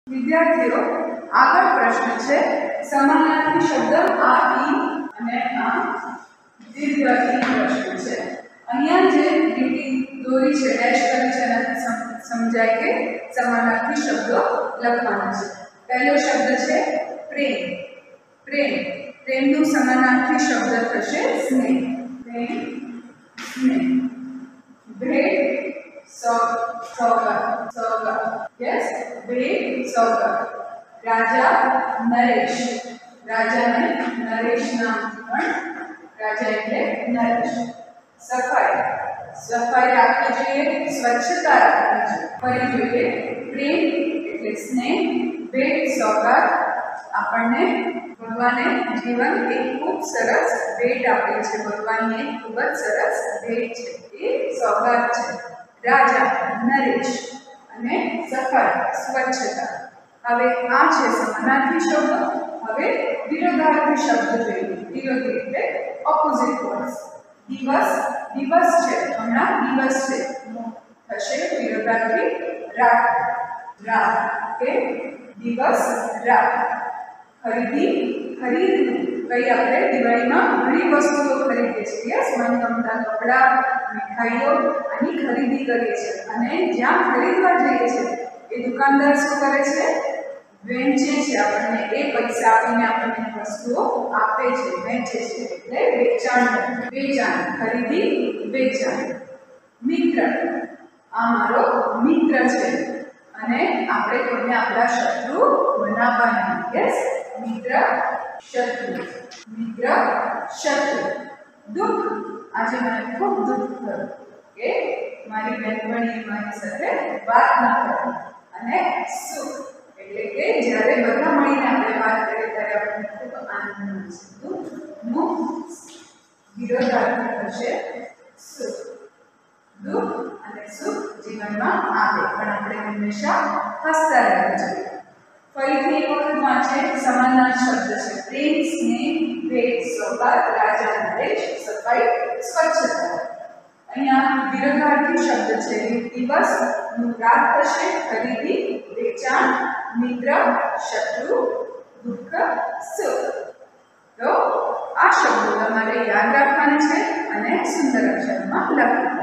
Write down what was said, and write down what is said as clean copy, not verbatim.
વિદ્યાર્થીઓ, આગળ પ્રશ્ન છે સમાનાર્થી શબ્દ આ ઈ અને આ દીર્ઘ ઈ પ્રશ્ન છે. અહીંયા જે લીટી દોરી છે, ડેશ કરી છે, એનાથી સમજાય કે સમાનાર્થી શબ્દો લખવાના છે. પહેલો શબ્દ છે પ્રેમ. પ્રેમ, પ્રેમનું સમાનાર્થી શબ્દ થશે સ્નેહ. પ્રેમ, સ્નેહ. ભેટ, સોગાત. યસ, ભેટ, સોગાત. રાજા, નરેશ. રાજાને નરેશ નામ પણ, રાજા એટલે નરેશ. સફાઈ, સફાઈ રાખવી જોઈએ, સ્વચ્છતા રાખવી જોઈએ. પ્રેમ એટલે સ્નેહ, ભેટ, સોગાત. આપણને ભગવાને જીવન એક ખૂબ સરસ ભેટ આપી છે. ભગવાનની એક ખૂબ જ સરસ ભેટ છે, એ સોગાત છે. રાજા, નરેશ અને સફાઈ, સ્વચ્છતા. હવે આ છે સમાનાર્થી શબ્દ. હવે વિરોધાર્થી શબ્દ જોઈએ. વિરોધી એટલે ઓપોઝિટ વર્ડ્સ. દિવસ, દિવસ છે, હમણાં દિવસ છે, થશે વિરોધાર્થી રાત. રાત કે દિવસ, રાત. ખરીદી, ખરીદવું. કઈ આપણે દિવાળીમાં ઘણી વસ્તુઓ ખરીદીએ છીએ. મનગમતા કપડાં, મીઠાઈઓ આની ખરીદી કરીએ છીએ. અને જ્યાં ખરીદવા જઈએ છીએ એ દુકાનદાર શું કરે છે? વેચે છે. આપણને એ પૈસા આપીને આપણને વસ્તુઓ આપે છે, વેચે છે. એટલે વેચાણ. વેચાણ, ખરીદી, વેચાણ. મિત્ર, આ મારો મિત્ર છે અને આપણે કોઈને આપણા શત્રુ બનાવવાના. યસ, મિત્ર, શત્રુ. મિત્ર, શત્રુ. દુઃખ, આજે મને ખૂબ દુઃખ થયું કે મારી બહેનપણીએ મારી સાથે વાત ન કરી. અને સુખ એટલે કે જ્યારે બધા મળીને આપણે વાત કરીએ ત્યારે આપણને ખૂબ આનંદ મળે છે. દુઃખનું વિરોધાર્થી થશે સુખ. દુઃખ અને સુખ જીવનમાં આવે, પણ આપણે હંમેશા હસતા રહેવું જોઈએ. ફરીથી એક વખત વાંચે. સમાનાર્થી શબ્દ છે પ્રેમ, સ્નેહ, ભેટ, સોગાત, રાજા, નરેશ, સફાઈ, સ્વચ્છતા. અહીંયા વિરોધાર્થી શબ્દ છે દિવસ, નું રાત થશે. ખરીદી, વેચાણ, મિત્ર, શત્રુ, દુઃખ, સુખ. તો આ શબ્દો તમારે યાદ રાખવાના છે અને સુંદર અક્ષરમાં લખવાના.